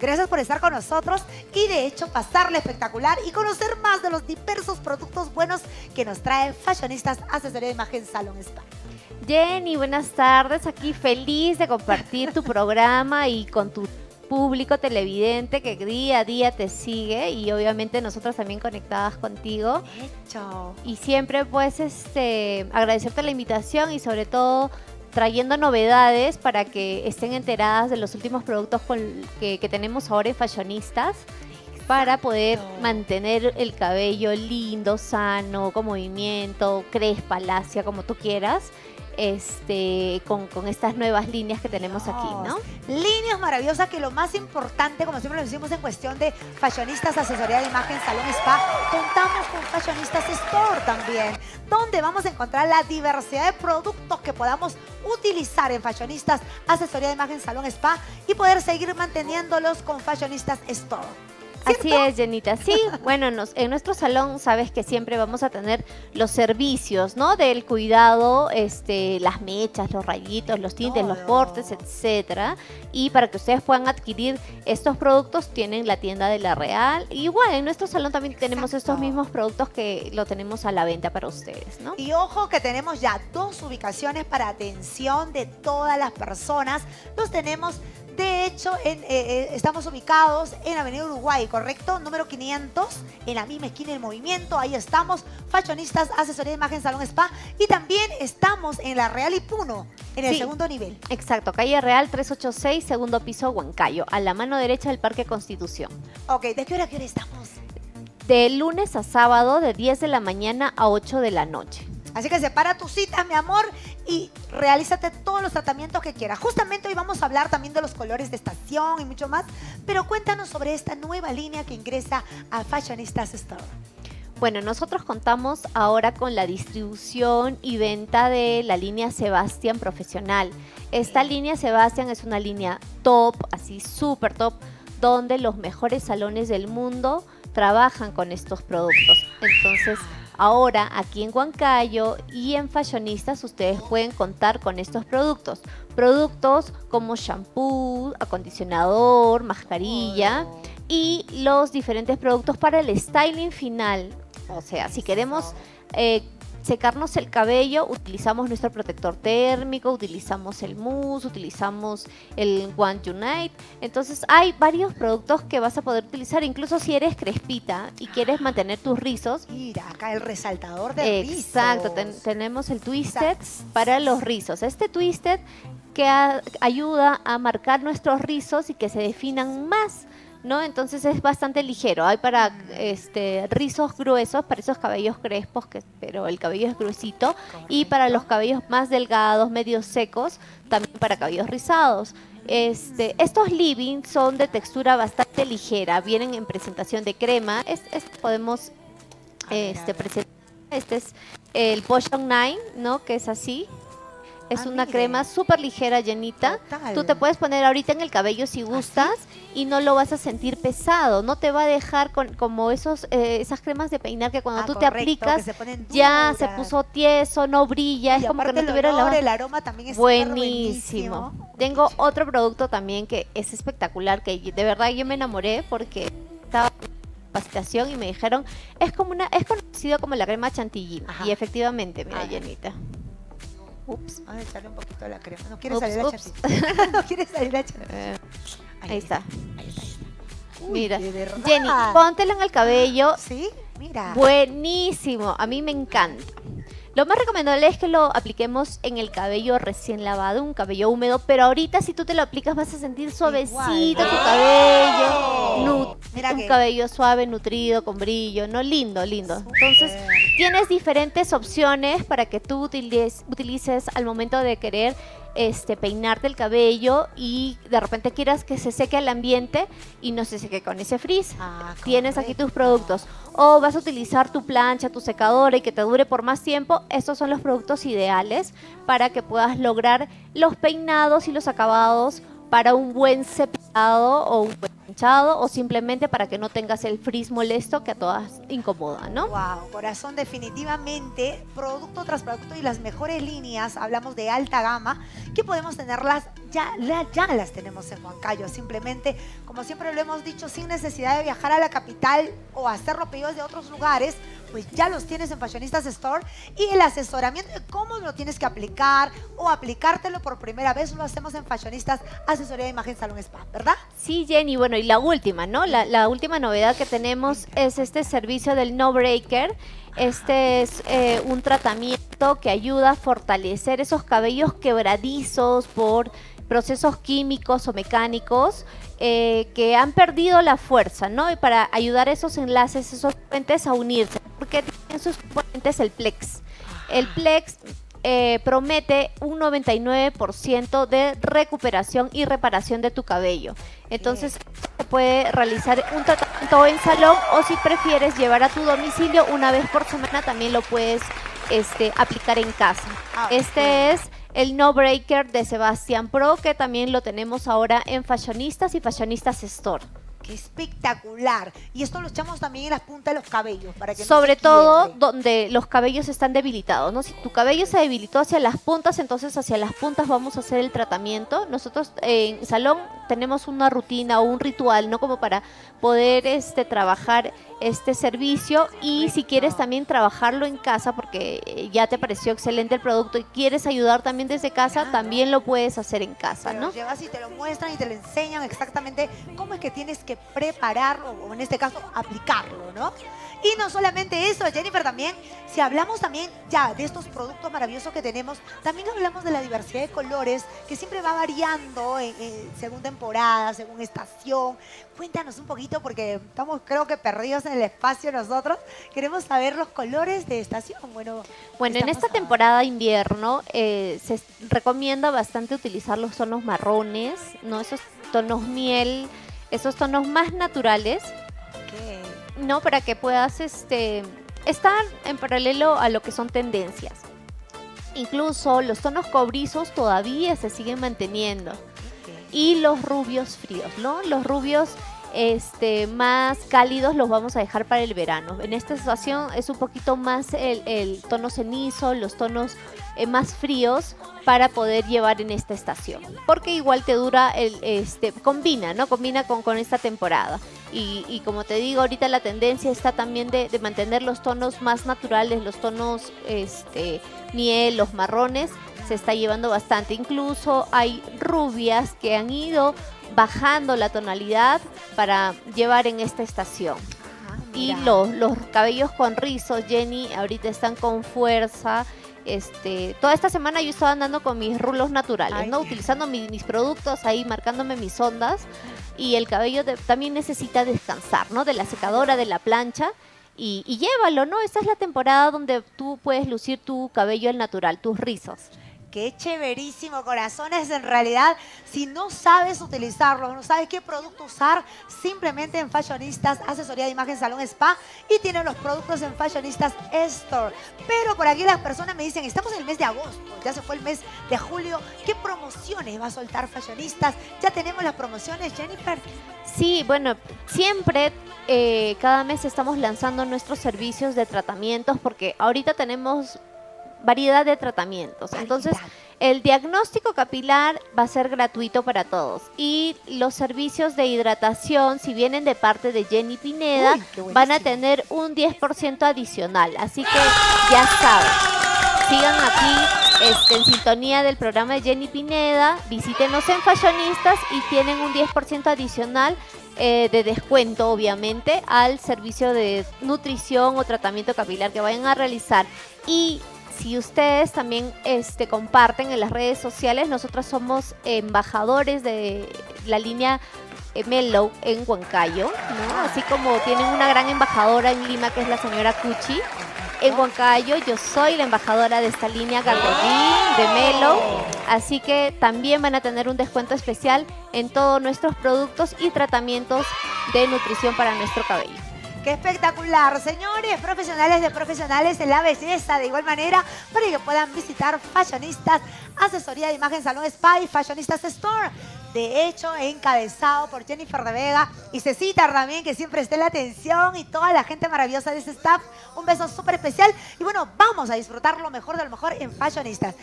Gracias por estar con nosotros y de hecho pasarle espectacular y conocer más de los diversos productos buenos que nos trae Fashionistas Asesoría de Imagen Salón Spa. Jenny, buenas tardes. Aquí feliz de compartir tu programa y con tu público televidente que día a día te sigue y obviamente nosotras también conectadas contigo. Hecho. Y siempre pues agradecerte la invitación y sobre todo trayendo novedades para que estén enteradas de los últimos productos que tenemos ahora en Fashionistas para poder mantener el cabello lindo, sano, con movimiento, crespa, lacia, como tú quieras. Con estas nuevas líneas que tenemos aquí, ¿no? Líneas maravillosas que lo más importante, como siempre lo decimos en cuestión de Fashionistas Asesoría de Imagen Salón Spa, contamos con Fashionistas Store también, donde vamos a encontrar la diversidad de productos que podamos utilizar en Fashionistas Asesoría de Imagen Salón Spa y poder seguir manteniéndolos con Fashionistas Store. ¿Cierto? Así es, Jenita. Sí, bueno, en nuestro salón sabes que siempre vamos a tener los servicios, ¿no? Del cuidado, las mechas, los rayitos, los tintes, los cortes, etcétera. Y para que ustedes puedan adquirir estos productos, tienen la tienda de La Real. Y igual, en nuestro salón también tenemos estos mismos productos que lo tenemos a la venta para ustedes, ¿no? Y ojo que tenemos ya 2 ubicaciones para atención de todas las personas. Los tenemos... De hecho, estamos ubicados en Avenida Uruguay, ¿correcto? Número 500, en la misma esquina del Movimiento. Ahí estamos, Fashionistas, Asesoría de Imagen, Salón Spa. Y también estamos en La Real y Puno, en el segundo nivel. Exacto, calle Real 386, segundo piso, Huancayo, a la mano derecha del Parque Constitución. Ok, ¿de qué hora a qué hora estamos? De lunes a sábado, de 10 de la mañana a 8 de la noche. Así que separa tu cita, mi amor, y realízate todos los tratamientos que quieras. Justamente hoy vamos a hablar también de los colores de estación y mucho más, pero cuéntanos sobre esta nueva línea que ingresa a Fashionistas Store. Bueno, nosotros contamos ahora con la distribución y venta de la línea Sebastián Profesional. Esta línea Sebastián es una línea top, así súper top, donde los mejores salones del mundo trabajan con estos productos. Entonces, ahora aquí en Huancayo y en Fashionistas ustedes pueden contar con estos productos. Productos como shampoo, acondicionador, mascarilla y los diferentes productos para el styling final. O sea, si queremos secarnos el cabello, utilizamos nuestro protector térmico, utilizamos el mousse, utilizamos el One Unite. Entonces hay varios productos que vas a poder utilizar, incluso si eres crespita y quieres mantener tus rizos. Mira, acá el resaltador de rizos. Exacto, tenemos el Twisted para los rizos. Este Twisted que ayuda a marcar nuestros rizos y que se definan más, ¿no? Entonces es bastante ligero. Hay para rizos gruesos, para esos cabellos crespos, pero el cabello es gruesito. Correcto. Y para los cabellos más delgados, medio secos, también para cabellos rizados. Estos living son de textura bastante ligera, vienen en presentación de crema. Podemos presentar. Este es el Potion 9, ¿no? Que es así. Es una crema súper ligera, llenita. Total. Tú te puedes poner ahorita en el cabello si gustas y no lo vas a sentir pesado. No te va a dejar como esas cremas de peinar que cuando tú te aplicas ya se puso tieso, no brilla. Y es como que no tuviera el aroma también es buenísimo. Tengo otro producto también que es espectacular, que de verdad yo me enamoré porque estaba en capacitación y me dijeron es conocido como la crema chantilly. Y efectivamente, mira, llenita. Ups. Vamos a echarle un poquito de la crema. No quiere salir la chantilly. No quiere salir la chantilly. Ahí está. Ahí está. Uy, mira, Jenny, póntelo en el cabello. Sí, mira. Buenísimo. A mí me encanta. Lo más recomendable es que lo apliquemos en el cabello recién lavado, un cabello húmedo, pero ahorita si tú te lo aplicas vas a sentir suavecito tu cabello, un cabello suave, nutrido, con brillo, ¿no? Lindo, lindo. Entonces, tienes diferentes opciones para que tú utilices al momento de querer peinarte el cabello y de repente quieras que se seque al ambiente y no se seque con ese frizz. Tienes aquí tus productos. O vas a utilizar tu plancha, tu secadora y que te dure por más tiempo. Estos son los productos ideales para que puedas lograr los peinados y los acabados para un buen cepillado o un buen planchado, o simplemente para que no tengas el frizz molesto que a todas incomoda, ¿no? Wow, corazón, definitivamente, producto tras producto y las mejores líneas, hablamos de alta gama, que podemos tenerlas, ya las tenemos en Huancayo, simplemente, como siempre lo hemos dicho, sin necesidad de viajar a la capital o hacerlo pedidos de otros lugares, pues ya los tienes en Fashionistas Store, y el asesoramiento de cómo lo tienes que aplicar o aplicártelo por primera vez lo hacemos en Fashionistas Asesoría de Imagen Salón Spa, ¿verdad? Sí, Jenny, bueno, y la última, ¿no? La última novedad que tenemos es este servicio del No Breaker. Este es un tratamiento que ayuda a fortalecer esos cabellos quebradizos por procesos químicos o mecánicos que han perdido la fuerza, ¿no? Y para ayudar a esos enlaces, esos puentes a unirse, porque tienen sus componentes el Plex. El Plex promete un 99% de recuperación y reparación de tu cabello. Entonces, se puede realizar un tratamiento en salón, o si prefieres llevar a tu domicilio una vez por semana, también lo puedes aplicar en casa. Este es el No Breaker de Sebastian Pro, que también lo tenemos ahora en Fashionistas y Fashionistas Store. ¡Qué espectacular! Y esto lo echamos también en las puntas de los cabellos, para que sobre no se todo quiebre. donde los cabellos están debilitados, ¿no? Si tu cabello se debilitó hacia las puntas, entonces hacia las puntas vamos a hacer el tratamiento. Nosotros en salón tenemos una rutina o un ritual, ¿no? Como para poder trabajar este servicio, y si quieres también trabajarlo en casa, porque ya te pareció excelente el producto y quieres ayudar también desde casa, también lo puedes hacer en casa, Te ¿no? lo llevas y te lo muestran y te lo enseñan exactamente cómo es que tienes que prepararlo, o en este caso aplicarlo, ¿no? Y no solamente eso, Jennifer, también, si hablamos también ya de estos productos maravillosos que tenemos, también hablamos de la diversidad de colores que siempre va variando según temporada, según estación. Cuéntanos un poquito, porque estamos creo que perdidos en el espacio nosotros. Queremos saber los colores de estación. Bueno, en esta temporada de invierno se recomienda bastante utilizar los tonos marrones, ¿no? Esos tonos miel, esos tonos más naturales, ¿no? Para que puedas estar en paralelo a lo que son tendencias. Incluso los tonos cobrizos todavía se siguen manteniendo. Y los rubios fríos, ¿no? Los rubios más cálidos los vamos a dejar para el verano. En esta situación es un poquito más el tono cenizo, los tonos más fríos para poder llevar en esta estación, porque igual te dura combina, ¿no? Combina con esta temporada. Y como te digo, ahorita la tendencia está también de mantener los tonos más naturales, los tonos miel, los marrones, se está llevando bastante. Incluso hay rubias que han ido bajando la tonalidad para llevar en esta estación. Y los cabellos con rizos, Jenny, ahorita están con fuerza. Toda esta semana yo estaba andando con mis rulos naturales, ¿no? Utilizando mis productos ahí, marcándome mis ondas. Y el cabello también necesita descansar, ¿no? De la secadora, de la plancha. Y llévalo, ¿no? Esta es la temporada donde tú puedes lucir tu cabello al natural, tus rizos. Qué chéverísimo, corazones. En realidad, si no sabes utilizarlo, no sabes qué producto usar, simplemente en Fashionistas, Asesoría de Imagen Salón Spa, y tienen los productos en Fashionistas Store. Pero por aquí las personas me dicen, estamos en el mes de agosto, ya se fue el mes de julio, ¿qué promociones va a soltar Fashionistas? ¿Ya tenemos las promociones, Jennifer? Sí, bueno, siempre cada mes estamos lanzando nuestros servicios de tratamientos, porque ahorita tenemos variedad de tratamientos. Entonces, el diagnóstico capilar va a ser gratuito para todos. Y los servicios de hidratación, si vienen de parte de Jenny Pineda, van a tener un 10% adicional. Así que ya saben, sigan aquí en sintonía del programa de Jenny Pineda, visítenos en Fashionistas y tienen un 10% adicional de descuento, obviamente, al servicio de nutrición o tratamiento capilar que vayan a realizar. Y si ustedes también comparten en las redes sociales, nosotros somos embajadores de la línea Mellow en Huancayo, ¿no? Así como tienen una gran embajadora en Lima, que es la señora Cuchi. En Huancayo yo soy la embajadora de esta línea Gargolín de Mellow, así que también van a tener un descuento especial en todos nuestros productos y tratamientos de nutrición para nuestro cabello. ¡Qué espectacular! Señores, profesionales de profesionales en la belleza, de igual manera, para que puedan visitar Fashionistas, Asesoría de Imagen Salón Spa y Fashionistas Store. de hecho encabezado por Jennifer de Vega y Cecita también, que siempre está en la atención, y toda la gente maravillosa de ese staff. Un beso súper especial y bueno, vamos a disfrutar lo mejor de lo mejor en Fashionistas.